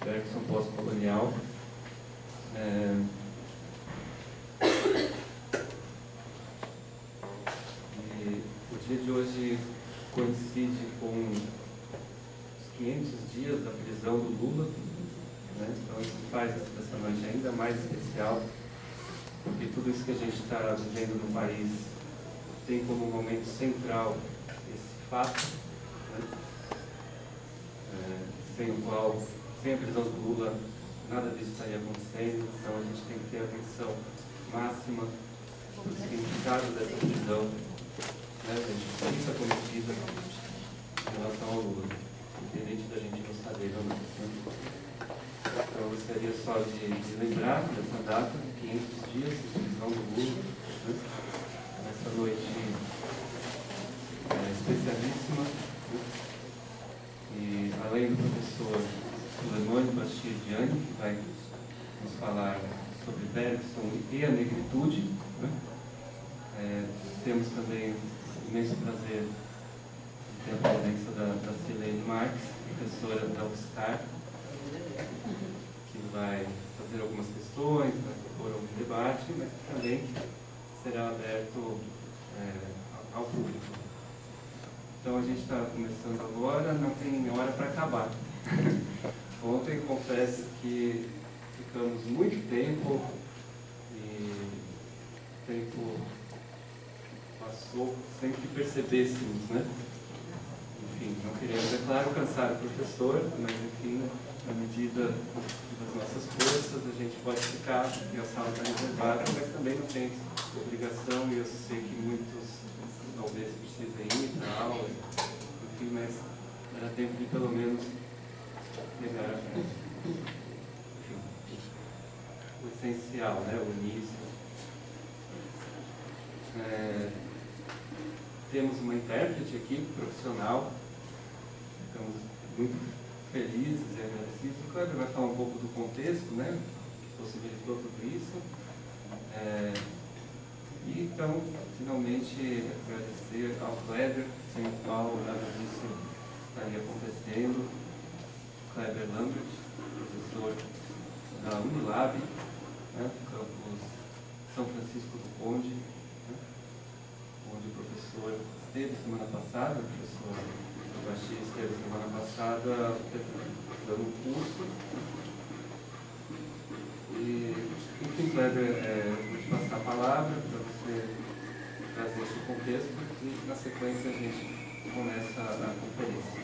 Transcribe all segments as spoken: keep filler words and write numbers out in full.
Bergson pós-colonial. É, e o dia de hoje coincide com os quinhentos dias da prisão do Lula, né? Então isso faz essa noite ainda mais especial, porque tudo isso que a gente está vivendo no país tem como momento central esse fato, né? É, sem o qual, sem a prisão do Lula, nada disso estaria acontecendo. Então a gente tem que ter atenção máxima do significado dessa prisão, né, da justiça cometida em relação ao Lula, independente da gente gostar dele ou não. Então eu gostaria só de, de lembrar dessa data, quinhentos dias de prisão do Lula, né, nessa noite é, especialíssima, né, e além do professor Suleimane Bachir Diani, que vai nos falar sobre Bergson e a negritude, né? É, temos também o imenso prazer de ter a presença da, da Silene Marques, professora da U F S C A R, que vai fazer algumas questões, vai propor algum debate, mas que também será aberto é, ao público. Então a gente está começando agora, não tem hora para acabar. Ontem confesso que ficamos muito tempo e o tempo passou sem que percebêssemos, né? Enfim, não queremos, é claro, cansar o professor, mas enfim, na medida das nossas forças, a gente pode ficar, e a sala está reservada, mas também não tem obrigação, e eu sei que muitos talvez precisem ir para a aula, enfim, mas era tempo de pelo menos pegar a frente. Enfim, o essencial, né? O início. É, temos uma intérprete aqui, profissional, estamos muito felizes e agradecidos. O Kleber vai falar um pouco do contexto, né, que possibilitou tudo isso. É, e então, finalmente, agradecer ao Kleber, sem o qual nada disso estaria acontecendo. Kleber Lambert, professor da Unilab, né, campus São Francisco do Conde, né, onde o professor esteve semana passada, o professor Bachir esteve semana passada dando um curso. E, enfim, Kleber, é, vou te passar a palavra para você trazer esse contexto e, na sequência, a gente começa a conferência.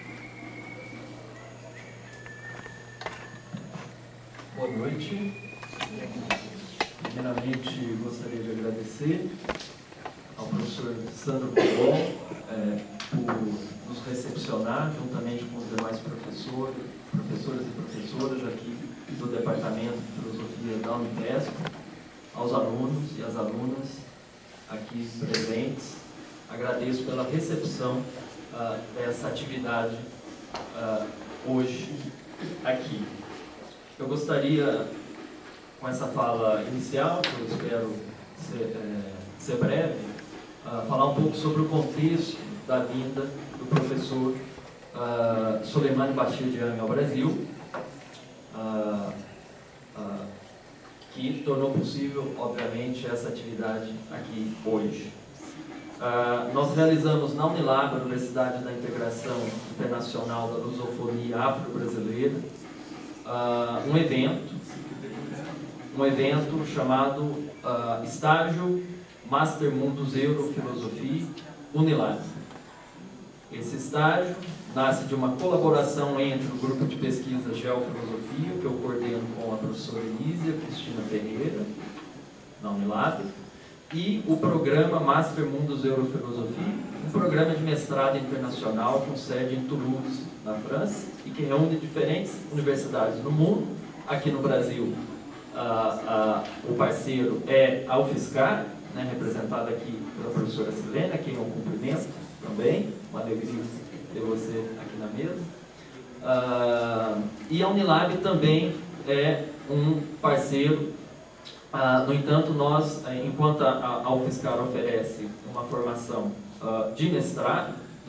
Boa noite. Primeiramente, gostaria de agradecer ao professor Sandro Colom é, por nos recepcionar, juntamente com os demais professores, professores e professoras aqui do Departamento de Filosofia da Unifesp, aos alunos e às alunas aqui presentes. Agradeço pela recepção uh, dessa atividade uh, hoje aqui. Eu gostaria, com essa fala inicial, que eu espero ser, é, ser breve, uh, falar um pouco sobre o contexto da vinda do professor uh, Suleimane Bachir Diani ao Brasil, uh, uh, que tornou possível, obviamente, essa atividade aqui hoje. Uh, nós realizamos na Unilab, Universidade da Integração Internacional da Lusofonia Afro-Brasileira, Uh, um evento, um evento chamado uh, Estágio Master Mundus Eurofilosofia Unilab. Esse estágio nasce de uma colaboração entre o grupo de pesquisa Geofilosofia, que eu coordeno com a professora Elísia Cristina Ferreira, na Unilab, e o programa Master Mundus Eurofilosofia, um programa de mestrado internacional com sede em Toulouse, na França, e que reúne diferentes universidades no mundo. Aqui no Brasil, ah, ah, o parceiro é a U F S C A R, né, representada aqui pela professora Silene, a quem eu cumprimento também, uma alegria ter você aqui na mesa. Ah, e a Unilab também é um parceiro. Ah, no entanto, nós, enquanto a, a U F S C A R oferece uma formação ah, de mestrado,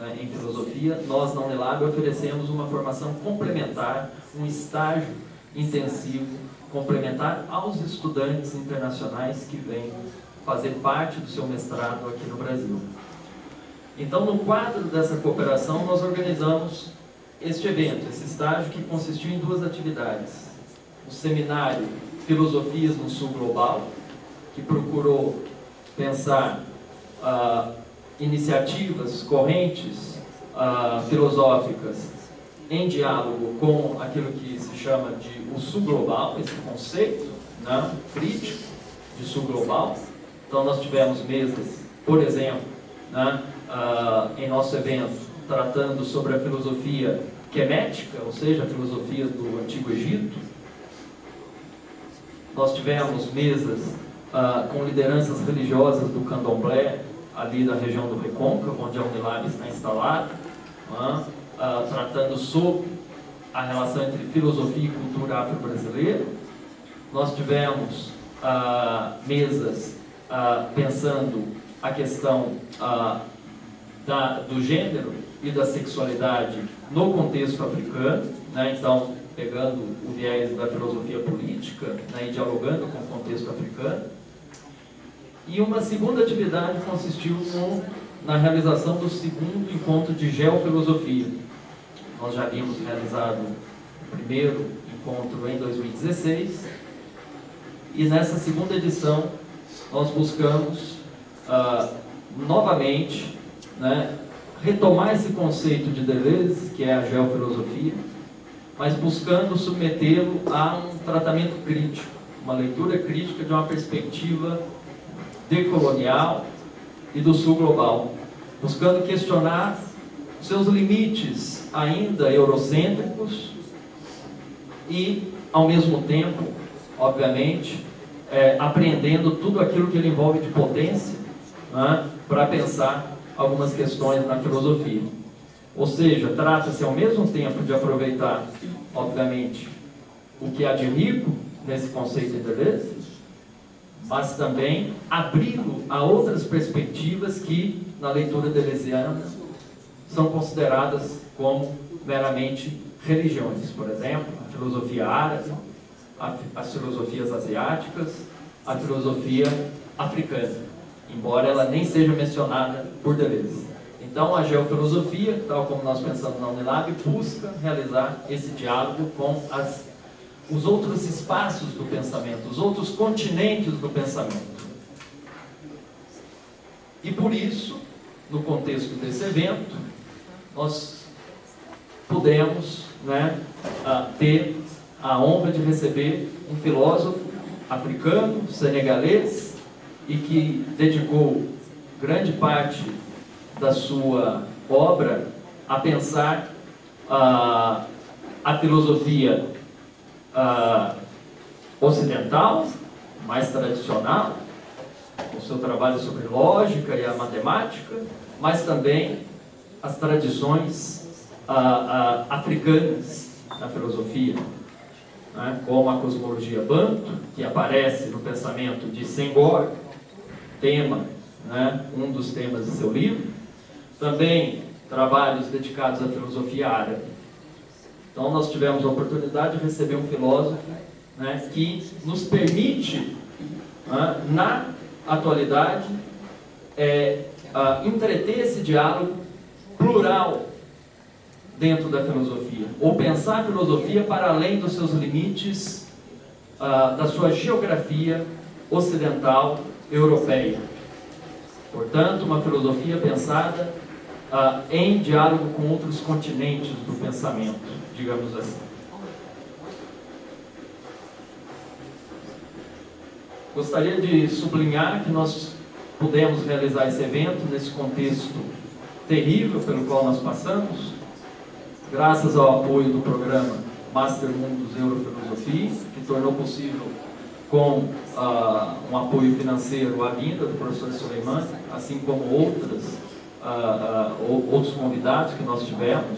né, em filosofia, nós na Unilab oferecemos uma formação complementar, um estágio intensivo complementar aos estudantes internacionais que vêm fazer parte do seu mestrado aqui no Brasil. Então, no quadro dessa cooperação, nós organizamos este evento, esse estágio que consistiu em duas atividades. O seminário Filosofias no Sul Global, que procurou pensar ah, iniciativas, correntes ah, filosóficas em diálogo com aquilo que se chama de o Sul Global, esse conceito, né, crítico de Sul Global. Então, nós tivemos mesas, por exemplo, né, ah, em nosso evento, tratando sobre a filosofia quemética, ou seja, a filosofia do Antigo Egito. Nós tivemos mesas ah, com lideranças religiosas do Candomblé, ali da região do Recôncavo, onde a Unilab está instalada, ah, ah, tratando sobre a relação entre filosofia e cultura afro-brasileira. Nós tivemos ah, mesas ah, pensando a questão ah, da, do gênero e da sexualidade no contexto africano, né? Então, pegando o viés da filosofia política, né, e dialogando com o contexto africano. E uma segunda atividade consistiu no, na realização do segundo encontro de geofilosofia. Nós já havíamos realizado o primeiro encontro em dois mil e dezesseis, e nessa segunda edição nós buscamos ah, novamente, né, retomar esse conceito de Deleuze, que é a geofilosofia, mas buscando submetê-lo a um tratamento crítico, uma leitura crítica de uma perspectiva decolonial e do sul global, buscando questionar seus limites ainda eurocêntricos e, ao mesmo tempo, obviamente, é, apreendendo tudo aquilo que ele envolve de potência, né, para pensar algumas questões na filosofia. Ou seja, trata-se ao mesmo tempo de aproveitar, obviamente, o que há de rico nesse conceito de Deleuze, mas também abri-lo a outras perspectivas que, na leitura deleuziana, são consideradas como meramente religiões. Por exemplo, a filosofia árabe, as filosofias asiáticas, a filosofia africana, embora ela nem seja mencionada por Deleuze. Então, a geofilosofia, tal como nós pensamos na Unilab, busca realizar esse diálogo com as, os outros espaços do pensamento, os outros continentes do pensamento. E por isso, no contexto desse evento, nós pudemos, né, ter a honra de receber um filósofo africano, senegalês, e que dedicou grande parte da sua obra a pensar uh, a filosofia uh, ocidental, mais tradicional, o seu trabalho sobre lógica e a matemática, mas também as tradições uh, uh, africanas na filosofia, né, como a cosmologia Banto, que aparece no pensamento de Senghor, tema, né, um dos temas de seu livro. Também trabalhos dedicados à filosofia árabe. Então, nós tivemos a oportunidade de receber um filósofo, né, que nos permite, né, na atualidade, é, uh, entreter esse diálogo plural dentro da filosofia, ou pensar a filosofia para além dos seus limites, uh, da sua geografia ocidental europeia. Portanto, uma filosofia pensada uh, em diálogo com outros continentes do pensamento, digamos assim. Gostaria de sublinhar que nós pudemos realizar esse evento nesse contexto terrível pelo qual nós passamos, graças ao apoio do programa Master Mundus Eurofilosofia, que tornou possível, com uh, um apoio financeiro, a vinda do professor Suleiman, assim como outras, uh, uh, outros convidados que nós tivemos,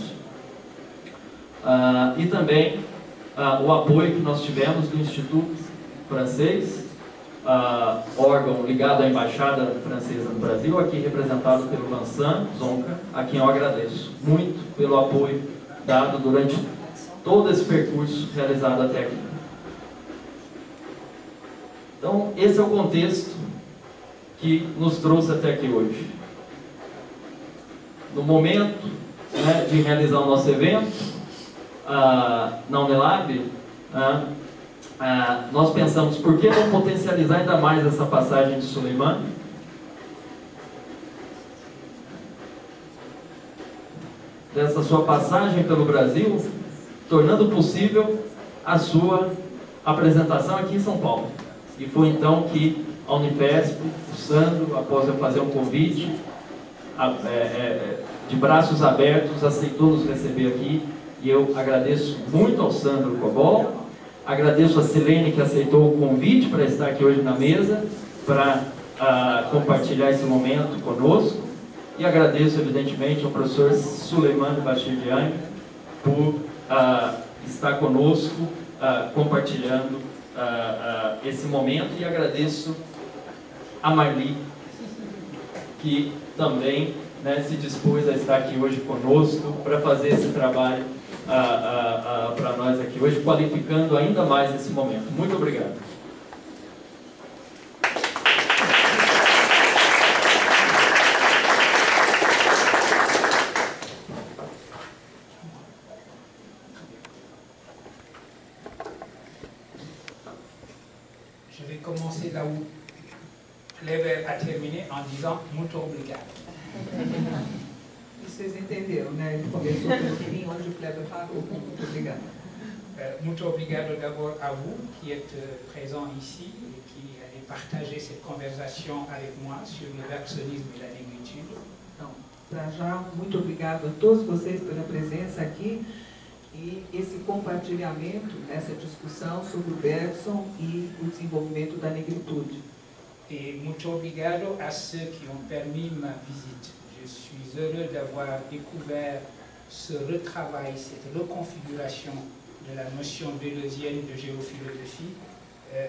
uh, e também uh, o apoio que nós tivemos do Instituto Francês, uh, órgão ligado à Embaixada Francesa no Brasil, aqui representado pelo Vincent Zonca, a quem eu agradeço muito pelo apoio dado durante todo esse percurso realizado até aqui. Então, esse é o contexto que nos trouxe até aqui hoje. No momento, né, de realizar o nosso evento, uh, na Unilab, uh, uh, nós pensamos, por que não potencializar ainda mais essa passagem de Suleiman? Dessa sua passagem pelo Brasil, tornando possível a sua apresentação aqui em São Paulo. E foi então que a Unifesp, o Sandro, após eu fazer um convite, a, é, é, de braços abertos, aceitou nos receber aqui. E eu agradeço muito ao Sandro Cobol, agradeço a Silene, que aceitou o convite para estar aqui hoje na mesa, para uh, compartilhar esse momento conosco. E agradeço, evidentemente, ao professor Suleiman Bashir Diagne por uh, estar conosco, uh, compartilhando uh, uh, esse momento. E agradeço a Marli, que também, né, se dispôs a estar aqui hoje conosco para fazer esse trabalho uh, uh, uh, para nós aqui hoje, qualificando ainda mais esse momento. Muito obrigado. Je vais commencer là où Kleber a terminé en disant muito obrigado. Vocês entenderam, né? Ele começou pelo fim, onde o Kleber parou. Muito obrigado. Euh, muito obrigado d'abord à vous qui êtes euh, présents ici et qui allez partager cette conversation avec moi sur le bergsonisme et la négritude. Então, para já, muito obrigado a todos vocês pela presença aqui e esse compartilhamento nessa discussão sobre o Bergson e o desenvolvimento da negritude. Et muito obrigado à ceux qui ont permis ma visite. Je suis heureux d'avoir découvert ce retravail, cette reconfiguration de la notion deleuzienne de géophilosophie. Euh,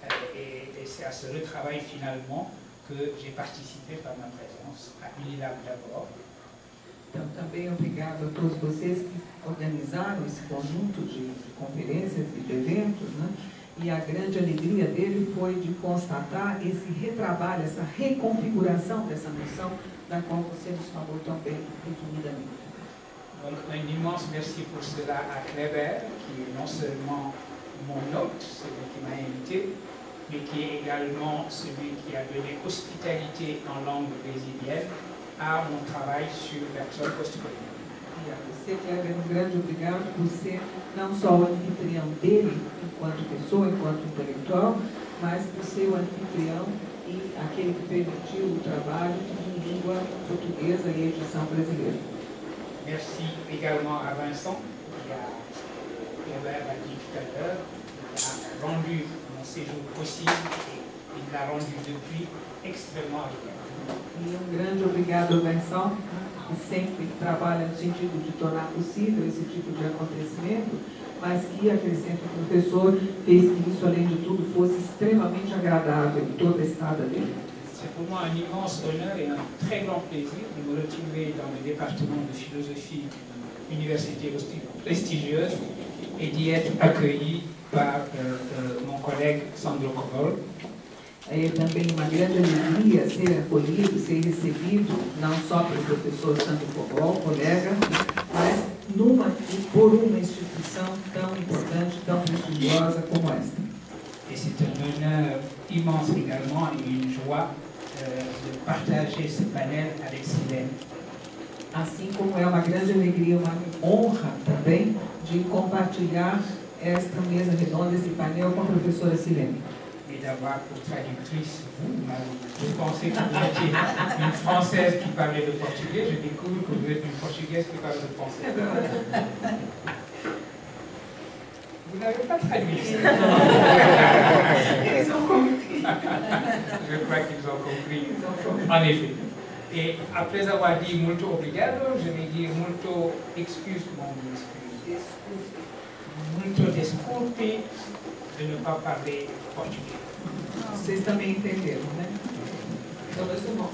et et c'est à ce retravail finalement que j'ai participé par ma présence, à Unilab d'abord. Então, também obrigado a todos vocês que organizaram esse conjunto de, de conferências e de eventos, né? E a grande alegria dele foi de constatar esse retrabalho, essa reconfiguração dessa noção da qual você nos falou também, resumidamente. Donc un immense merci pour cela à Kleber, qui est non seulement mon hôte, celui qui m'a invité, mais qui est également celui qui a donné hospitalité en langue brésilienne à mon travail sur Bergson postcolonial. E a você, Kleber, um grande obrigado por ser não só o anfitrião dele, enquanto pessoa, enquanto intelectual, mas por ser o anfitrião e aquele que permitiu o trabalho em língua portuguesa e edição brasileira. Merci également à Vincent, qui a, Kleber a dit tout à l'heure, il a rendu mon séjour possible et il l'a rendu depuis extrêmement agréable. E um grande obrigado ao Vincent, que sempre trabalha no sentido de tornar possível esse tipo de acontecimento, mas que, acrescenta o professor, fez que isso, além de tudo, fosse extremamente agradável em toda a estada dele. C'est pour moi un immense honneur et un très grand plaisir de me retrouver dans le département de philosophie d'une université prestigieuse et d'y être accueilli par euh, euh, mon collègue Sandro Cobol. É também uma grande alegria ser acolhido, ser recebido, não só pelo professor Sandro Cobol, colega, mas numa, por uma instituição tão importante, tão prestigiosa como esta. Et c'est un honneur immense également et une joie euh, de partager ce panel avec Silene. Assim como é uma grande alegria, uma honra também de compartilhar esta mesa redonda, esse painel com a professora Silene. Et d'avoir pour traductrice vous, Marie. Je pensais que vous étiez une Française qui parlait le portugais, je découvre que vous êtes une Portugaise qui parle le français. Vous n'avez pas traduit. Ils ont compris. Je crois qu'ils ont compris. En effet. Et après avoir dit muito obrigado, je vais dire muito excuse, mon excuse. muito desculpe de ne pas parler portugais. Vocês também entenderam, né? Talvez não.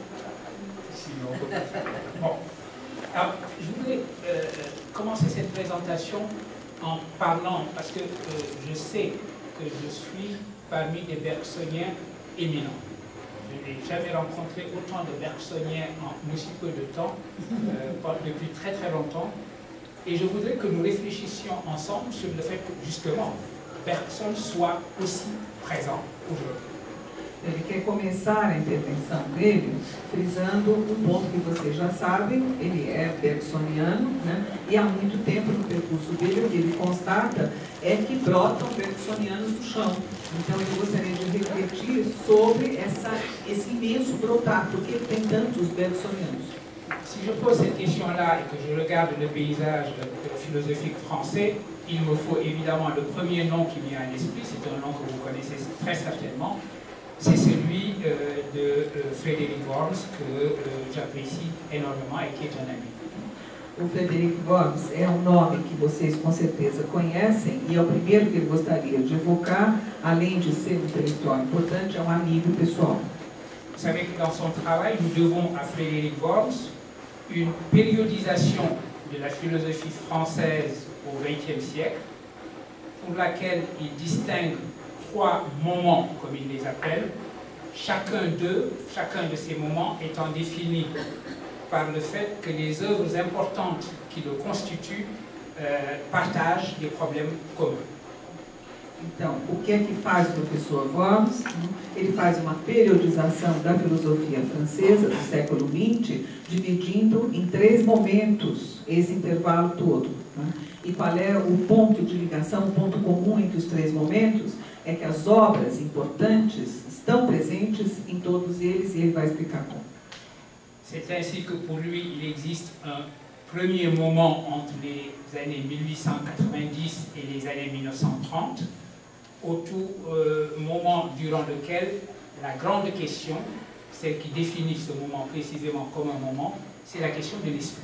Sinon, bon. Alors, je voudrais euh, commencer cette présentation en parlant, parce que euh, je sais que je suis parmi des bergsoniens éminents. Je n'ai jamais rencontré autant de bergsoniens en aussi peu de temps, euh, depuis très très longtemps. Et je voudrais que nous réfléchissions ensemble sur le fait que, justement, Bergson soit aussi présent aujourd'hui. Ele quer começar a intervenção dele frisando um ponto que vocês já sabem, ele é bergsoniano, né? E há muito tempo no percurso dele o que ele constata é que brotam bergsonianos do chão. Então eu gostaria de refletir sobre essa, esse imenso brotar, porque tem tantos bergsonianos. Si je pose cette question-là et que je regarde le paysage philosophique français, il me faut évidemment le premier nom qui vient à l'esprit, c'est un nom que vous connaissez très certainement, c'est celui euh, de euh, Frederick Worms, que euh, j'apprécie énormément et qui est un ami. O Frederick Worms é um nome que vocês com certeza conhecem e é o primeiro que ele gostaria de evocar, além de ser um intelectual importante, é um amigo pessoal. Vous savez que dans son travail, nous devons à Frederick Worms une périodisation de la philosophie française au vingtième siècle, pour laquelle il distingue trois moments, comme il les appelle, chacun d'eux, chacun de ces moments étant défini par le fait que les œuvres importantes qui le constituent euh, partagent des problèmes communs. Então, o que é que faz o professor Worms? Ele faz uma periodização da filosofia francesa do século vinte, dividindo em três momentos esse intervalo todo. Né? E qual é o ponto de ligação, o ponto comum entre os três momentos? É que as obras importantes estão presentes em todos eles e ele vai explicar como. C'est ainsi que pour lui, il existe un premier moment entre les années mille huit cent quatre-vingt-dix et les années mille neuf cent trente, au tout euh, moment durant lequel la grande question, celle qui définit ce moment précisément comme un moment, c'est la question de l'esprit.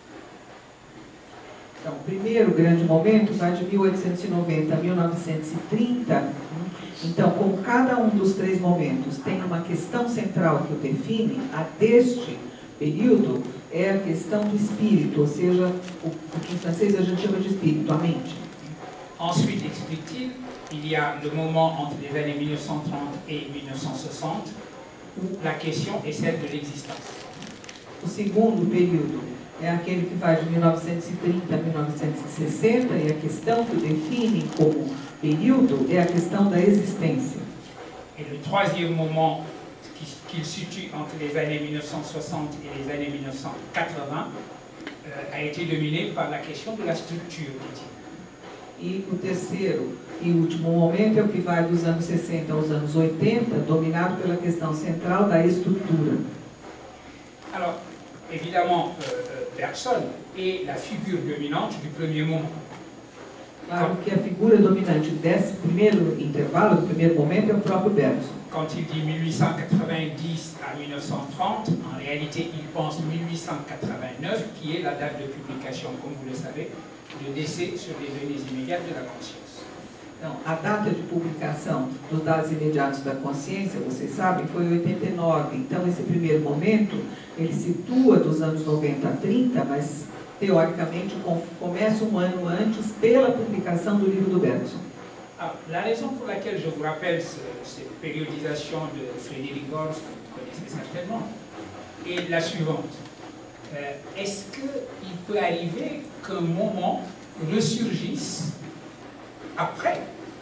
Então, o primeiro grande momento vai de mil oitocentos e noventa a mil novecentos e trinta. Então, como cada um dos três momentos tem uma questão central que o define, a deste período é a questão do espírito, ou seja, o, o que em francês a gente chama de espírito, a mente. Ensuite, explique-t-il, il y a le moment entre les années mille neuf cent trente et mille neuf cent soixante où la question est celle de l'existence. O segundo período é aquele que vai de mil novecentos e trinta a mil novecentos e sessenta e a questão que o define como período é a questão da existência. Et le troisième moment qu'il situe entre les années mille neuf cent soixante et les années mille neuf cent quatre-vingts euh, a été dominé par la question de la structure, dit-il. E o terceiro e último momento é o que vai dos anos sessenta aos anos oitenta, dominado pela questão central da estrutura. Alors, évidemment, euh, Bergson est la figure dominante du premier moment. Claro que a figura dominante desse primeiro intervalo, do primeiro momento, é o próprio Bergson. Quand il dit mille huit cent quatre-vingt-dix à mille neuf cent trente, en réalité, il pense mille huit cent quatre-vingt-neuf, qui est la date de publication, comme vous le savez, de décès sur les données immédiates de la conscience. Então, a data de publicação dos dados imediatos da consciência, vocês sabem, foi oitenta e nove. Então, esse primeiro momento, ele situa dos anos noventa a trinta, mas, teoricamente, começa um ano antes pela publicação do livro do Bergson. Alors, la raison pour laquelle je vous rappelle ce, cette périodisation de Frederick Worms, que vous connaissez certainement, est la suivante. Euh, Est-ce qu'il peut arriver qu'un moment ressurgisse après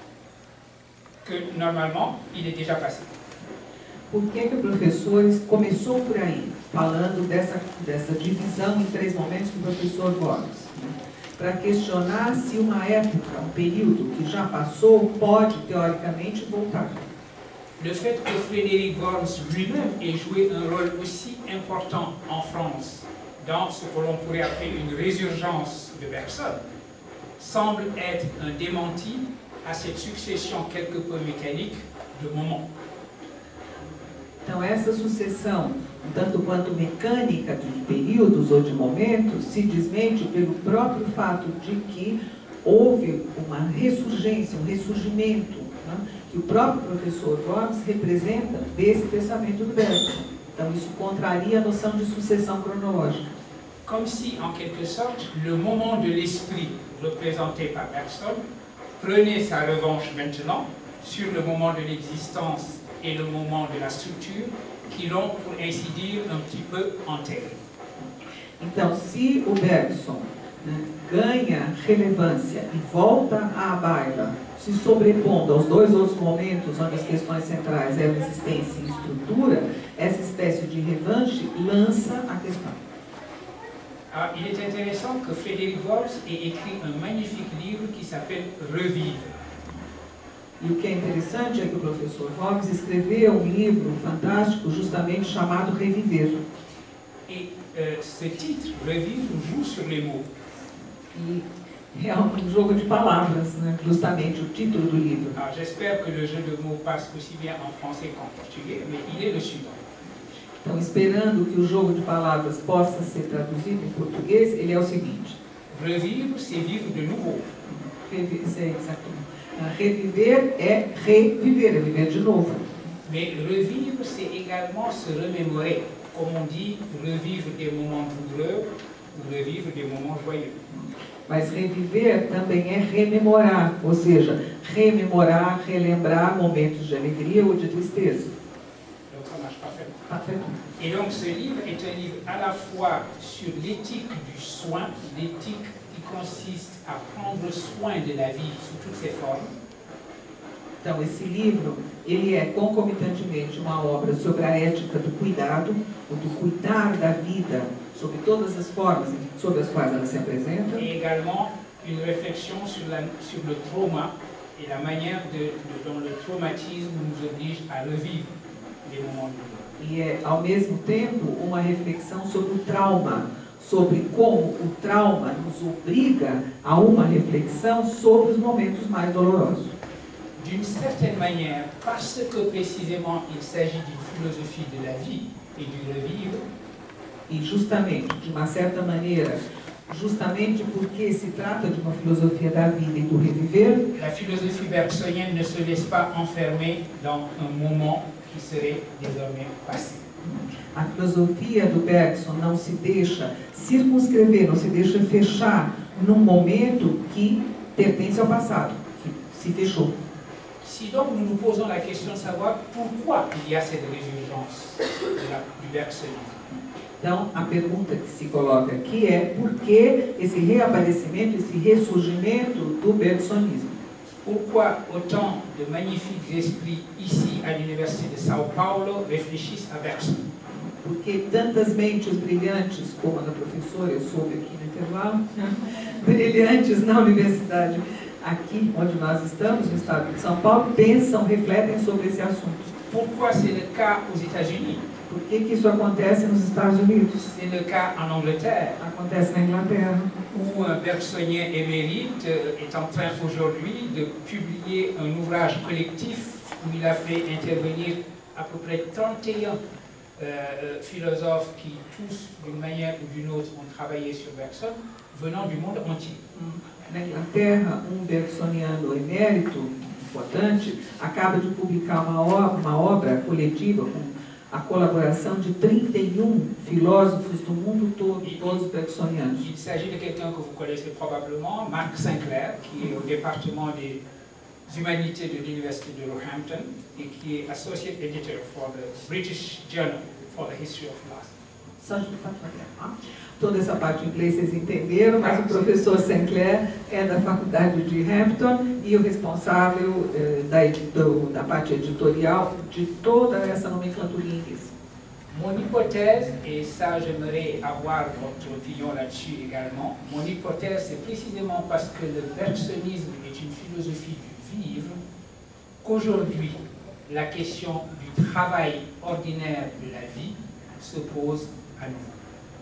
que, normalement, il est déjà passé? Por que que o professor começou por aí, falando dessa, dessa divisão em três momentos do professor Worms? Para questionar se uma época, um período que já passou, pode, teoricamente, voltar. Le fait que Frederick Worms lui-même ait joué un rôle aussi important en France dans ce que l'on pourrait appeler une résurgence de Bergson semble être un démenti à cette succession quelque peu mécanique de moments. Então, essa sucessão, tanto quanto mecânica de períodos ou de momentos, se desmente pelo próprio fato de que houve uma ressurgência, um ressurgimento, né, que o próprio professor Hobbes representa desse pensamento do Bergson. Então, isso contraria a noção de sucessão cronológica. Comme si, en quelque sorte, le moment de l'esprit représenté par Bergson prenait sa revanche maintenant sur le moment de l'existence et le moment de la structure qui l'ont, pour ainsi dire, un petit peu enterré. Então, se o Bergson, né, ganha relevância e volta à baila, se sobrepondo aos dois outros momentos onde as questões centrais eram existência e estrutura, essa espécie de revanche lança a questão. Alors, il est intéressant que Frédéric Worms ait écrit un magnifique livre qui s'appelle Revivre. E o que é interessante é que o professor Hobbes escreveu um livro fantástico justamente chamado Reviver. Et euh, ce titre, Revivre, joue sur les mots. E é um jogo de palavras, né? Justamente o título do livro. Alors j'espère que le jeu de mots passe aussi bien en français qu'en portugais, mais il est le suivant. Então, esperando que o jogo de palavras possa ser traduzido em português, ele é o seguinte. Revivre, c'est vivre de nouveau. Revi- c'est exactement. Reviver é reviver, é viver de novo. Mais revivre, c'est également se remémorer. Comme on dit, revivre des moments douloureux ou revivre des moments joyeux. Mas reviver também é rememorar, ou seja, rememorar, relembrar momentos de alegria ou de tristeza. Donc ça marche parfaitement. Parfaitement. Et donc ce livre est un livre à la fois sur l'éthique du soin, l'éthique qui consiste à prendre soin de la vie sous toutes ses formes. Então, esse livro, ele é concomitantemente uma obra sobre a ética do cuidado, ou do cuidar da vida, sobre todas as formas sobre as quais ela se apresenta. Et également une réflexion sur, la, sur le trauma et la manière de, de, dont le traumatisme nous oblige à revivre les moments douloureux. E é, ao mesmo tempo, uma reflexão sobre o trauma, sobre como o trauma nos obriga a uma reflexão sobre os momentos mais dolorosos. D'une certaine manière, parce que précisément il s'agit d'une philosophie de la vie et du revivre, E justamente, de uma certa maneira, justamente porque se trata de uma filosofia da vida e do reviver, la philosophie bergsonienne ne se laisse pas enfermer dans un moment qui serait désormais passé. a filosofia do Bergson não se deixa circunscrever, não se deixa fechar num momento que pertence ao passado, que se fechou. Si donc nous nous posons la question de savoir pourquoi il y a cette résurgence de la, du bergsonisme, Então, a pergunta que se coloca aqui é por que esse reaparecimento, esse ressurgimento do bergsonismo? pourquoi autant de magnifiques esprits ici à l'Université de São Paulo réfléchissent à Bergson? Porque tantas mentes brilhantes, como a da professora, eu soube aqui no intervalo, brilhantes na universidade, aqui onde nós estamos, no estado de São Paulo, pensam, refletem sobre esse assunto. Pourquoi c'est le cas aux États-Unis? Por que que isso acontece nos Estados Unidos? C'est le cas en Angleterre, Acontece na Inglaterra, où un bergsonien émérite est en train aujourd'hui de publier un ouvrage collectif où il a fait intervenir à peu près trente et un euh, philosophes qui tous, d'une manière ou d'une autre, ont travaillé sur Bergson, venant du monde entier. na Inglaterra, um bergsoniano emérito, importante, acaba de publicar uma obra, uma obra coletiva com a colaboração de trinta e um filósofos do mundo todo, todos bergsonianos. Il s'agit de quelqu'un que vous connaissez probablement, Mark Sinclair, qui est au département des humanités de l'Université de Roehampton et qui est Associate Editor for the British Journal for the History of Philosophy. Só de fato, tá? Toda essa parte em inglês vocês entenderam, mas o professor Sinclair é da Faculdade de Hampton e o responsável eh, da, do, da parte editorial de toda essa nomenclatura em inglês. Mon hypothèse, et ça j'aimerais avoir votre opinion là-dessus également, mon hypothèse c'est précisément parce que le bergsonisme est une philosophie du vivre, qu'aujourd'hui la question du travail ordinaire de la vie se pose à nouveau.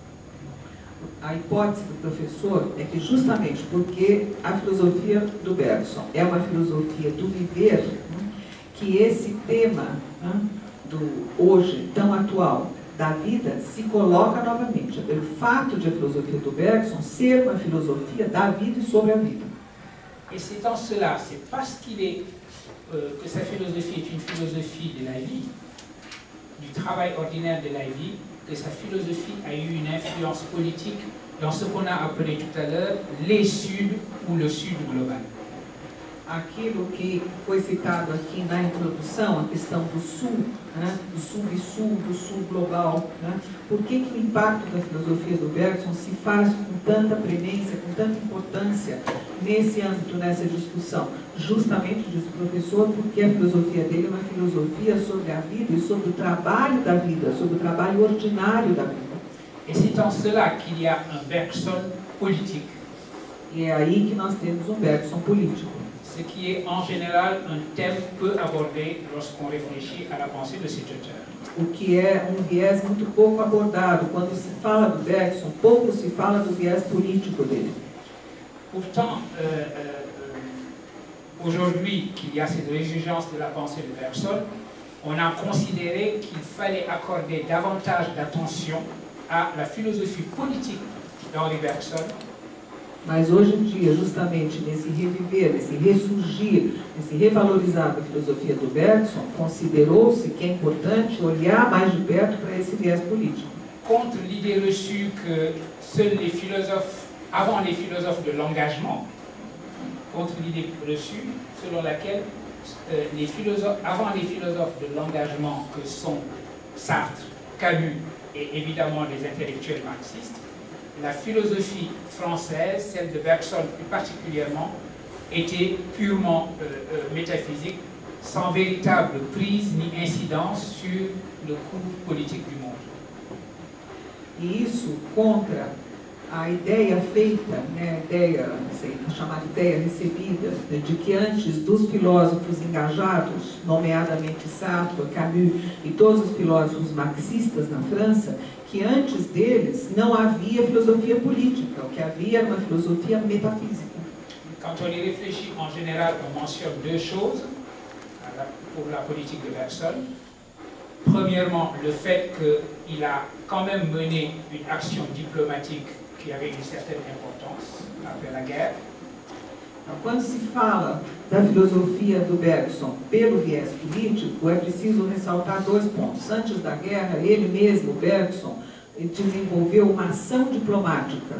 A hipótese do professor é que justamente porque a filosofia do Bergson é uma filosofia do viver, né, que esse tema, né, do hoje tão atual da vida se coloca novamente, pelo fato de a filosofia do Bergson ser uma filosofia da vida e sobre a vida. Et c'est en cela, c'est parce qu'il est, euh, que sa philosophie est une philosophie de la vie, du travail ordinaire de la vie, que sa philosophie a eu une influence politique dans ce qu'on a appelé tout à l'heure les Suds ou le Sud global. Aquilo que foi citado aqui na introdução, a questão do Sul, né, do Sub-Sul, do Sul global, né, por que, que o impacto da filosofia do Bergson se faz com tanta premência, com tanta importância nesse âmbito, nessa discussão? Justamente, diz o professor, porque a filosofia dele é uma filosofia sobre a vida e sobre o trabalho da vida, sobre o trabalho ordinário da vida. Et c'est en cela qu'il y a un Bergson politique. E é aí que nós temos um Bergson político. Ce qui est en général un thème peu abordé lorsqu'on réfléchit à la pensée de cet auteur. O que é um viés muito pouco abordado. Quando se fala do Bergson, pouco se fala do viés político dele. Pourtant, euh, euh, aujourd'hui qu'il y a cette exigence de la pensée de Bergson, on a considéré qu'il fallait accorder davantage d'attention à la philosophie politique d'Henri Bergson. Mas hoje em dia, justamente nesse reviver, nesse ressurgir, nesse revalorizar da filosofia do Bergson, considerou-se que é importante olhar mais de perto para esse viés político. Contre l'idée reçue que seuls les philosophes, avant les philosophes de l'engagement, contre l'idée reçue selon laquelle euh, les philosophes, avant les philosophes de l'engagement que sont Sartre, Camus et évidemment les intellectuels marxistes, la philosophie française, celle de Bergson plus particulièrement, était purement euh, euh, métaphysique, sans véritable prise ni incidence sur le cours politique du monde. E isso contra a ideia feita, né, a ideia, sei, chamada ideia recebida, né, de que antes dos filósofos engajados, nomeadamente Sartre, Camus e todos os filósofos marxistas na França, que antes deles não havia filosofia política, o que havia era uma filosofia metafísica. Quand on y réfléchit, en général, on mentionne deux choses pour la politique de Bergson. Premièrement, le fait qu'il a quand même mené une action diplomatique qui avait une certaine importance après la guerre. Então, quando se fala da filosofia do Bergson pelo viés político, é preciso ressaltar dois pontos. Antes da guerra, ele mesmo, Bergson, desenvolveu uma ação diplomática.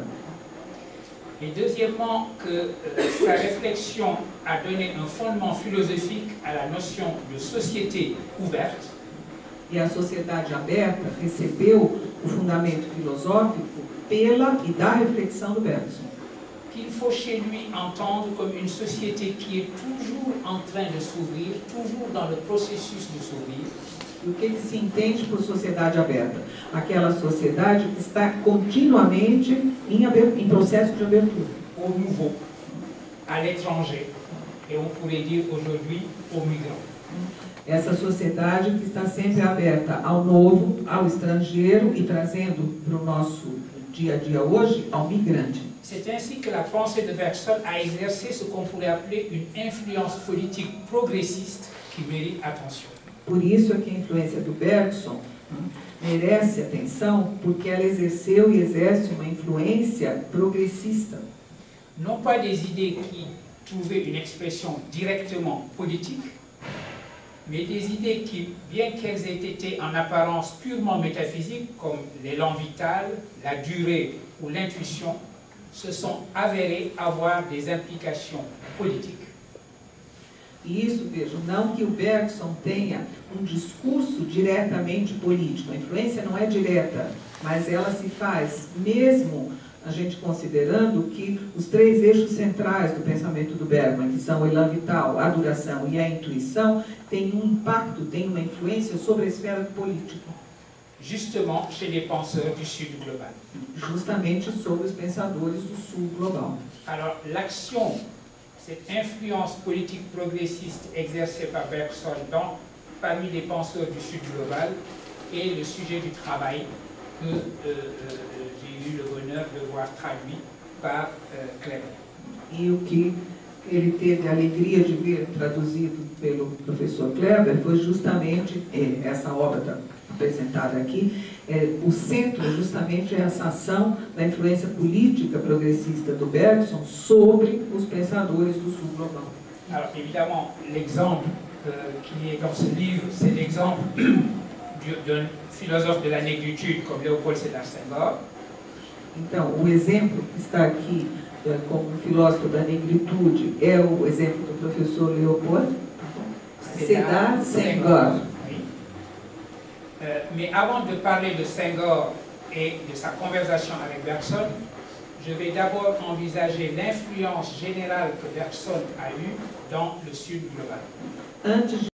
Et deuxièmement, que euh, sa réflexion a donné un fondement philosophique à la notion de société ouverte. E a sociedade aberta recebeu o fundamento filosófico pela e da reflexão do Bergson. Qu'il faut chez lui entendre comme une société qui est toujours en train de s'ouvrir, toujours dans le processus de s'ouvrir. E o que, que se entende por sociedade aberta? Aquela sociedade que está continuamente em, em processo de abertura. Au nouveau, à l'étranger, et on pourrait dire aujourd'hui aux migrants. Essa sociedade que está sempre aberta ao novo, ao estrangeiro e trazendo para o nosso dia a dia hoje ao migrante. C'est ainsi que la pensée de Bergson a exercé ce qu'on pourrait appeler une influence politique progressiste qui mérite attention. Por isso é que a influência do Bergson merece atenção, porque ela exerceu e exerce uma influência progressista. Non pas des idées qui trouvaient une expression directement politique, mais des idées qui, bien qu'elles aient été en apparence purement métaphysiques, comme l'élan vital, la durée ou l'intuition, se sont avérées avoir des implications politiques. E isso, vejam, não que o Bergson tenha um discurso diretamente político. A influência não é direta, mas ela se faz, mesmo a gente considerando que os três eixos centrais do pensamento do Bergman, que são o elan vital, a duração e a intuição, têm um impacto, têm uma influência sobre a esfera política. Justement chez les penseurs du Sud global. Justamente sobre os pensadores do Sul global. Alors, l'action, cette influence politique progressiste exercée par Bergson dans, parmi les penseurs du Sud global est le sujet du travail que euh, euh, j'ai eu le bonheur de voir traduit par euh, Kleber. E o que ele teve a alegria de ver traduzido pelo professor Kleber foi justamente essa obra da apresentada aqui, é, o centro justamente é essa ação da influência política progressista do Bergson sobre os pensadores do Sul global. Alors évidemment, l'exemple euh, qui est dans ce livre, c'est l'exemple d'un philosophe de la négritude comme Léopold Sédar Senghor. Então, o exemplo que está aqui é, como filósofo da negritude é o exemplo do professor Léopold Sédar Senghor. Oui. Euh, mais avant de parler de Senghor et de sa conversation avec Bergson, je vais d'abord envisager l'influence générale que Bergson a eue dans le Sud global. Antes